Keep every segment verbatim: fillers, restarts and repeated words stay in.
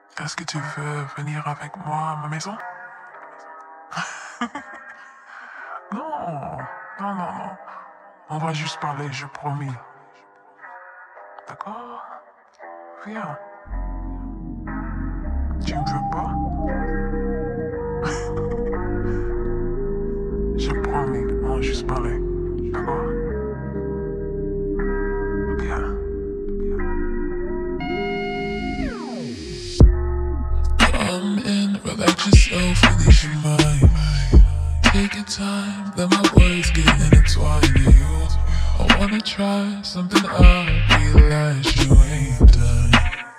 Est-ce que tu veux venir avec moi à ma maison? Non, non, non, non. On va juste parler, je promis. D'accord? Viens. Tu me veux pas? Je promis, on va juste parler. D'accord? Viens. Come in, relax yourself, release your mind. Take your time, let my words get intertwined to you. I wanna try something I realize you ain't done.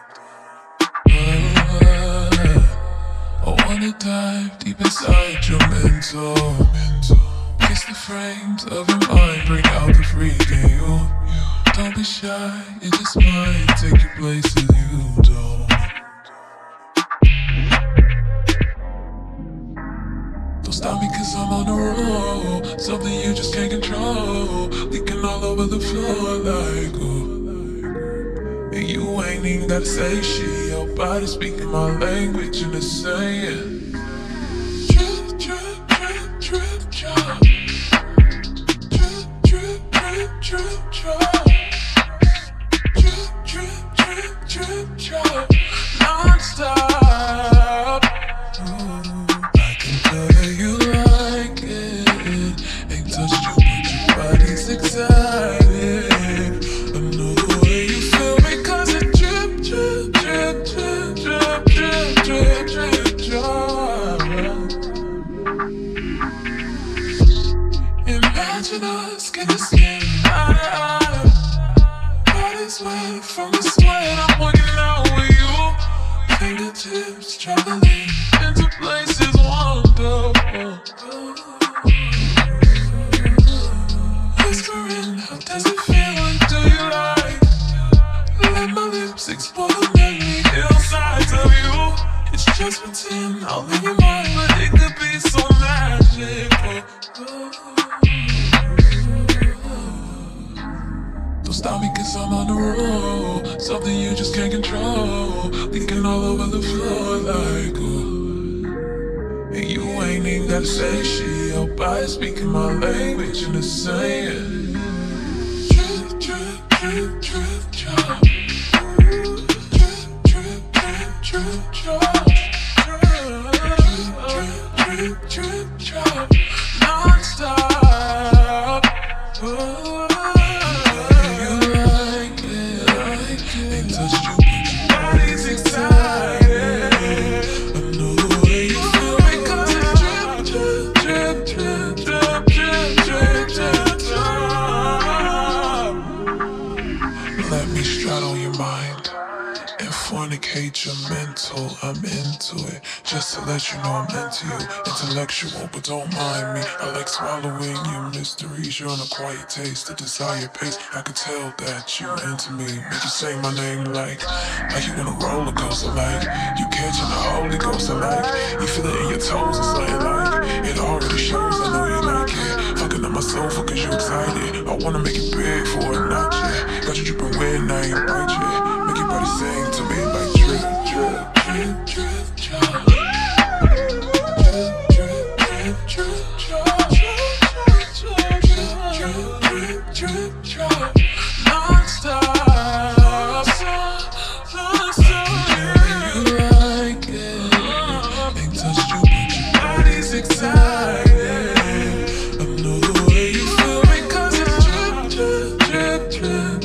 Oh, I wanna dive deep inside your mental. Kiss the frames of your mind, bring out the freak in you. Don't be shy, it just might take you places you don't. Don't stop me cause I'm on the road. Something you just can't control. Leaking all over the floor like ooh. And you ain't even gotta say shit. Your body speaking my language and it's saying drip, drip, drip, drip, drop. Drip, drip, drip, drip, drop. Drip, drip, drip, drip, drop. Non-stop. Ooh. You like it, ain't touched you, but your body's excited. I know the way you feel me, cause it drip, drip, drip, drip, drip, drip, drip, drip, drip. Imagine us getting skin eye to eye. Body's wet from the sweat, I'm working out with you. Fingertips traveling into places wonderful. Whispering, how does it feel? What do you like? Let my lips explore the many sides of you. It's just pretend, all in your mind, but it could be so magical. Don't stop me cause I'm on the road. Something you just can't control. Leaking all over the floor like ooh. And you ain't even gotta say shit. Your body speaking my language and it's saying drip, drip, drip, drip, drop. Drip, drip, drip, drip, drop. Drip, drip, drip, drip, drop. Non-stop. Oh. Let me straddle your mind and fornicate your mental. I'm into it, just to let you know I'm into you. Intellectual, but don't mind me. I like swallowing your mysteries. You're an acquired taste, the desired pace. I can tell that you're into me. Make you say my name like, like you in a roller coaster, like you catching the Holy Ghost. I like you feel it in your toes. It's something like it already shows. I know you like it. Fucking up my sofa cause you excited. I wanna make it big for a night, yeah. Got you dripping wet and I ain't right yet. Make your body sing to me like drip, drip, drip, drip, drop. Drip, drip, drip, drip, drop. Drip, drip, drip, drip, drop. Non-stop, non-stop. You like it, ain't touched you but your body's excited. I know the way you feel me cause it's drip, drip, drip, drip.